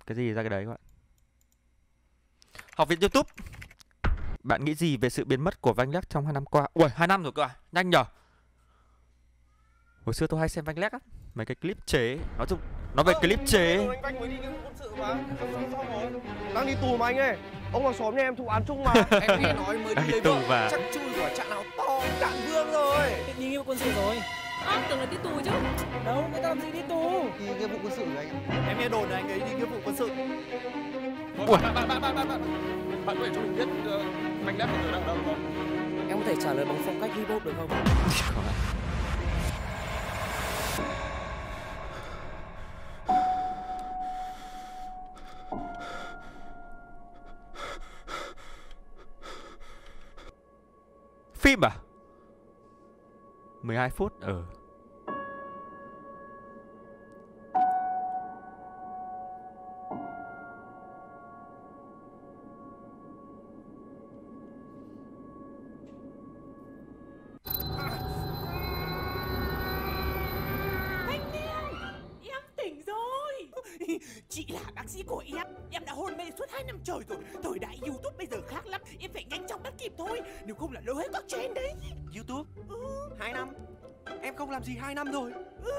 cái gì ra cái đấy các bạn. Học viện YouTube. Bạn nghĩ gì về sự biến mất của Vanh Lec trong 2 năm qua? Ui, 2 năm rồi cơ à? Nhanh nhờ. Hồi xưa tôi hay xem Vanh Lec á, mấy cái clip chế, nói về clip chế. Anh Vanh mới đi nghĩa vụ quân sự mà. Sao rồi? Đang đi tù mà anh ơi. Ông hàng xóm nhà em thụ án chung mà. Em nghe nói mới đi lấy vợ, chắc chui khỏi trại nào to Cạn Vương rồi. Đi nghĩa vụ quân sự rồi. Tưởng là đi tù chứ. Đâu, người ta làm gì đi tù? Đi nghĩa vụ quân sự rồi anh. Em nghe đồn là anh ấy đi nghĩa vụ quân sự. Ui. Bạn có thể cho mình biết Vanh Lec ở đâu không? Em có thể trả lời bằng phong cách hip hop được không? Phim à? 12 phút ở. Chị là bác sĩ của em đã hôn mê suốt 2 năm trời rồi. Thời đại YouTube bây giờ khác lắm, em phải nhanh chóng bắt kịp thôi, nếu không là lỡ hết các trend đấy. YouTube? 2 năm? Em không làm gì 2 năm rồi.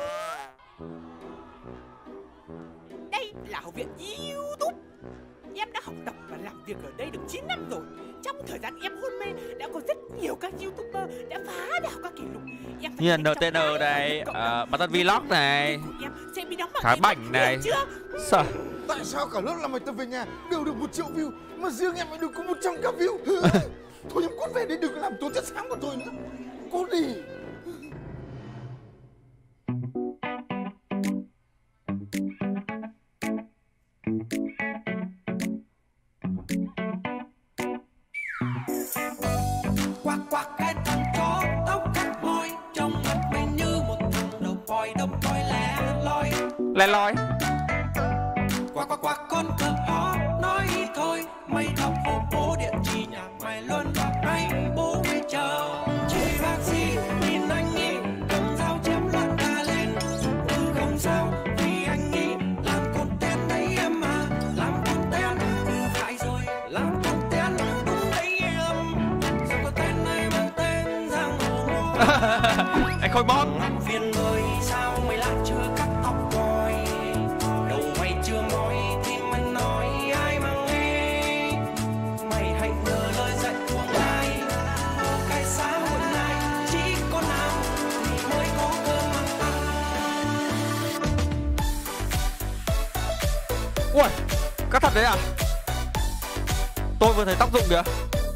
Đây là học viện YouTube. Em đã học tập và làm việc ở đây được 9 năm rồi. Trong thời gian em hôn mê đã có rất nhiều các YouTuber đã phá đảo các kỷ lục. Như là NTN này, Bản thân Vlog này, Khá Bảnh này. Sao? Tại sao cả lớp làm bài tập về nhà đều được 1 triệu view mà riêng em lại được có 100k view? Thôi em cút về đi, đừng làm tốn chất xám của tôi nữa. Cút đi. Quack quack cái thằng chó tóc cắt môi, trong mặt mày như một thằng đầu voi lẻ loi. Quack quack quack con cờ ó nói thôi, mày đọc hộ bố địa chỉ nhà mày luôn vào ngay bố mày chờ. Chị bác sĩ nhìn anh nghĩ cầm dao chém loạn cả lên, không sao vì anh nghĩ làm content đấy em mà, làm content phải rồi, làm content đúng đấy em. Sao content này mang tên giang hồ. Anh Khôi Bon. Viên ơi sao mày lại chưa cắt tóc rồi, đầu mày chưa mỏi thì mày nói ai mà nghe. Mày hãy nhớ lời dạy của ai, cái xã hội này chỉ có nào thì mới có cơm ăn ăn. Ui, cắt thật đấy à? Tôi vừa thấy tóc rụng kìa.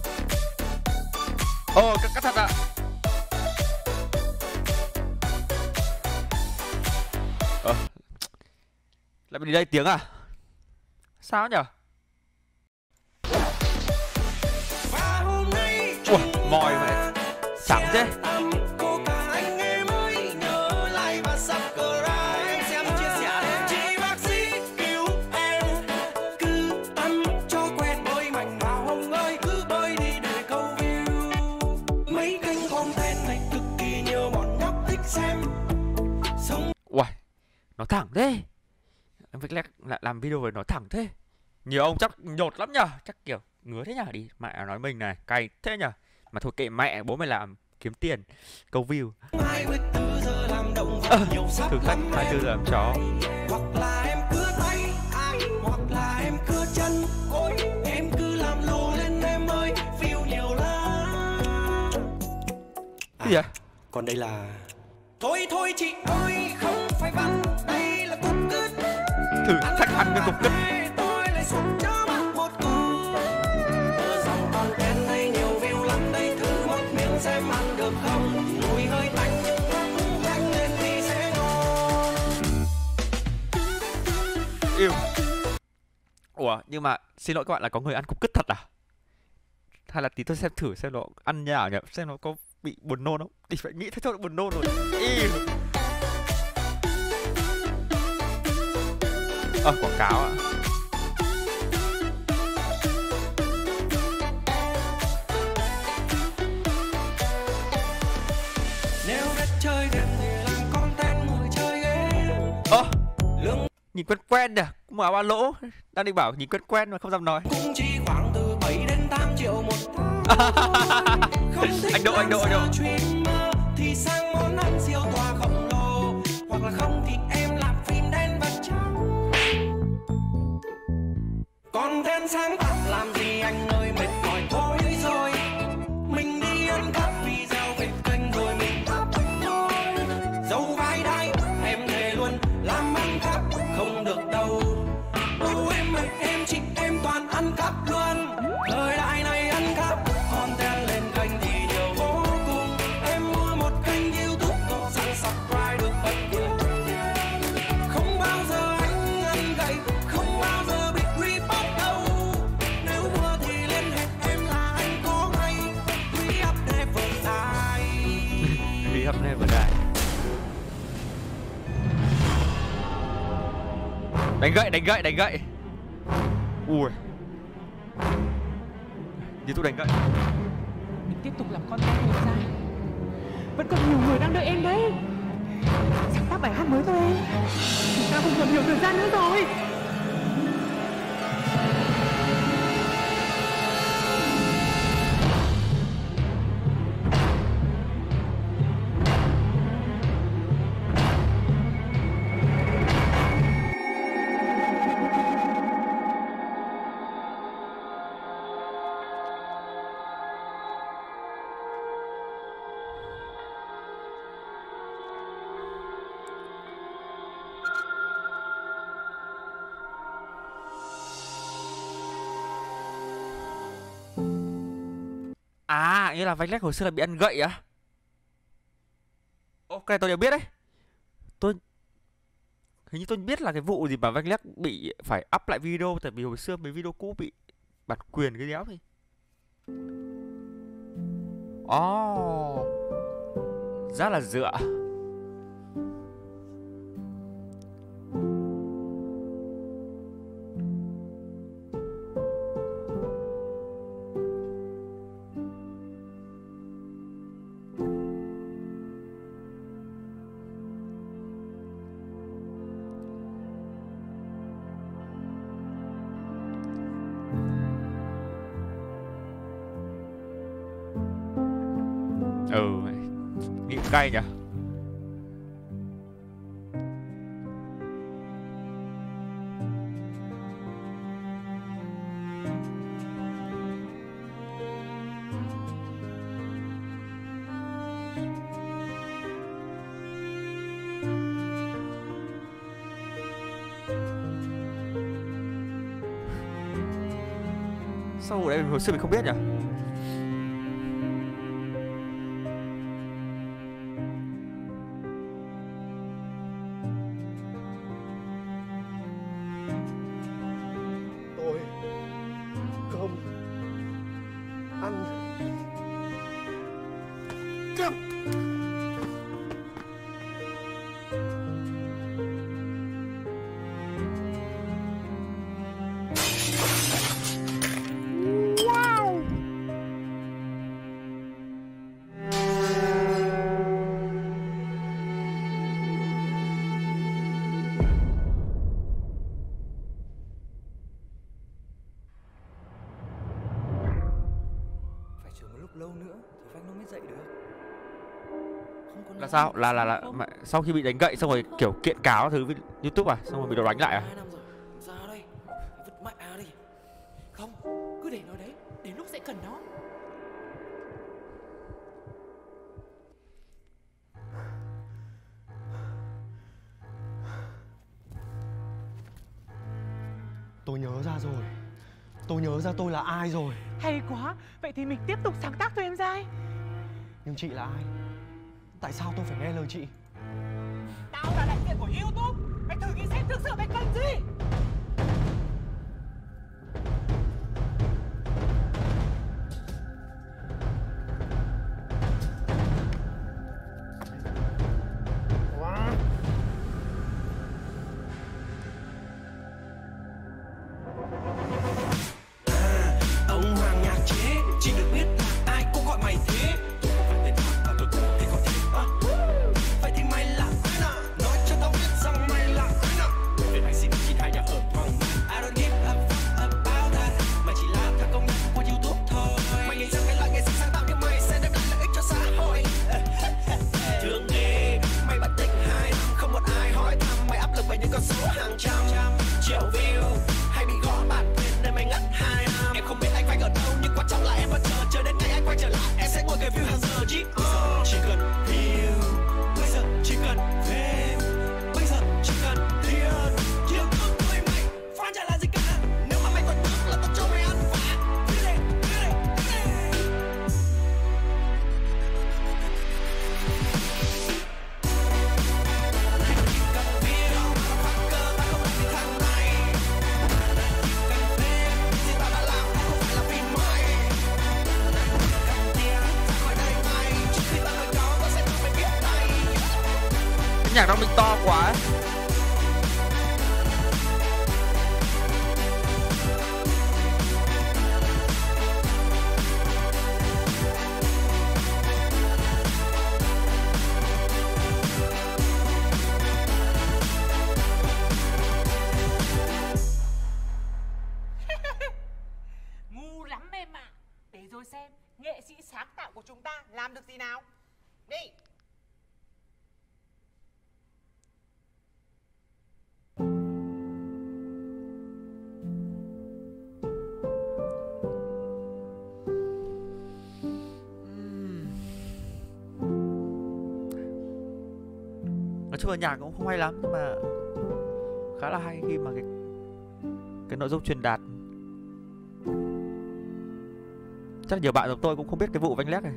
Cắt thật ạ. Lại bị đây tiếng à? Sao nhở? Ui, mòi mày. Sáng thế. Ui, nó thẳng thế. Em Vanh Lec lại làm video về nó thẳng thế. Nhiều ông chắc nhột lắm nhờ. Chắc kiểu ngứa thế nhờ. Đi mẹ nói mình này, cay thế nhờ. Mà thôi kệ mẹ, bố mày làm kiếm tiền, câu view. Thử thách 24 giờ làm chó. Hoặc là em cưa tay, hoặc là em cưa chân. Ôi em cứ làm lồ lên em ơi, view nhiều lắm. Gì vậy? Còn đây là thôi chị ơi, không phải văn, đây là cục cứt. Thử thách ăn cái cục cứt. Tôi lại xuống cho bạn một cú. Ở dòng content này nhiều view lắm đây, thử một miếng xem ăn được không. Mùi hơi tanh nhưng nhanh lên thì sẽ ngon. Yêu. Ủa, nhưng mà xin lỗi các bạn là có người ăn cục cứt thật à? Hay là tí tôi xem thử xem nó ăn như nào nhỉ? Xem nó có bị buồn nôn không? Thì phải nghĩ thế thôi, buồn nôn rồi. Quảng cáo ạ. Nhìn quen quen nhỉ, cũng áo ba lỗ. Đang định bảo nhìn quen quen mà không dám nói. Cũng chỉ khoảng từ 7 đến 8 triệu một tháng. Anh Độ. Chuyện mơ thì sang món ăn siêu tòa khổng lồ, hoặc là không thì em làm phim đen và trắng. Còn thêm sáng tạo làm gì anh ơi, mệt mỏi thôi rồi. Mình đi ăn cắp video về kênh rồi mình up thôi. Dấu vai đây em thề luôn làm ăn cắp không được đâu. Đâu em ơi em chị em toàn ăn cắp luôn. Thời đại này ăn cắp content lên kênh thì nhiều vô cùng. Em mua một kênh YouTube có sẵn subscribe được bật quyền. Không bao giờ anh ăn gậy, không bao giờ bị report đâu. Nếu mua thì liên hệ em là anh có ngay. We up never die. We up never die. Đánh gậy. Ui. YouTube đánh gậy. Mình tiếp tục làm content người ra. Vẫn còn nhiều người đang đợi em đấy. Sáng tác bài hát mới thôi em. Chúng ta không còn nhiều thời gian nữa rồi. À, nghĩa là Vanh Lách hồi xưa là bị ăn gậy á? Ok, tôi đều biết đấy. Hình như tôi biết là cái vụ gì mà Vanh Lách bị phải up lại video. Tại vì hồi xưa mấy video cũ bị bản quyền cái đéo thì. Rất là dựa. Nghĩ cay nhỉ. Sao ở đây hồi xưa mình không biết nhỉ? Tôi không ăn cắp. Lâu nữa thì Vanh nó mới dậy được. Không có Là sao? Là mà sau khi bị đánh gậy xong rồi kiểu kiện cáo thứ với YouTube à? Xong rồi bị đồ đánh lại à? 2 năm rồi. Ra đây. Vứt mẹ đi. Không, cứ để nó đấy. Đến lúc sẽ cần nó. Tôi nhớ ra rồi. Tôi nhớ ra tôi là ai rồi. Hay quá, vậy thì mình tiếp tục sáng tác cho em Giai. Nhưng chị là ai? Tại sao tôi phải nghe lời chị? Tao là đại diện của YouTube. Mày thử nghĩ xem thực sự mày cần gì. Ông Hoàng nhạc chế, chỉ được biết là ai cũng gọi mày thế. Tôi không phải tên thật và tôi cũng thì có thể vậy thì mày là ai nào? Nói cho tao biết rằng mày là ai nào? Về mày xin làm được gì nào. Đi. Nói chung là nhạc cũng không hay lắm nhưng mà khá là hay khi mà cái nội dung truyền đạt. Chắc là nhiều bạn giống tôi cũng không biết cái vụ Vanh Lec này.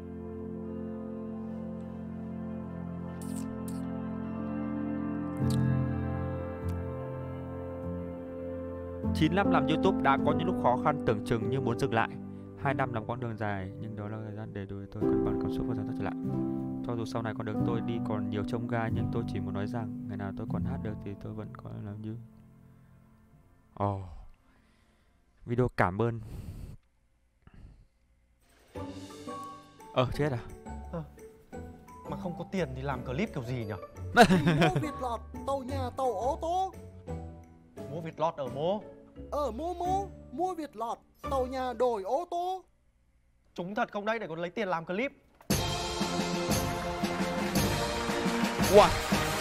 Chín năm làm YouTube đã có những lúc khó khăn tưởng chừng như muốn dừng lại. 2 năm làm quãng đường dài nhưng đó là thời gian để tôi cân bằng cảm xúc và dần trở lại. Cho dù sau này con đường tôi đi còn nhiều chông gai nhưng tôi chỉ muốn nói rằng ngày nào tôi còn hát được thì tôi vẫn có làm như. Video cảm ơn. Chết à? Mà không có tiền thì làm clip kiểu gì nhỉ? Mua Việt Lọt, tàu nhà tàu ô tô. Mua Việt Lọt ở mô. Mua Việt Lọt, tàu nhà đổi ô tô. Trúng thật không đấy để còn lấy tiền làm clip. Wow.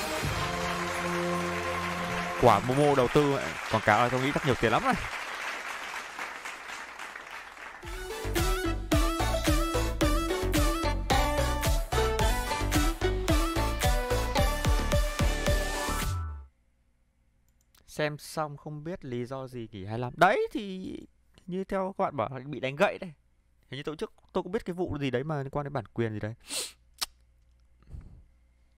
Quả Momo đầu tư quảng cáo là tôi nghĩ chắc nhiều tiền lắm này. Xem xong không biết lý do gì nghỉ 25. Đấy thì như theo các bạn bảo bị đánh gậy đấy. Hình như tôi trước tôi cũng biết cái vụ gì đấy mà liên quan đến bản quyền gì đấy.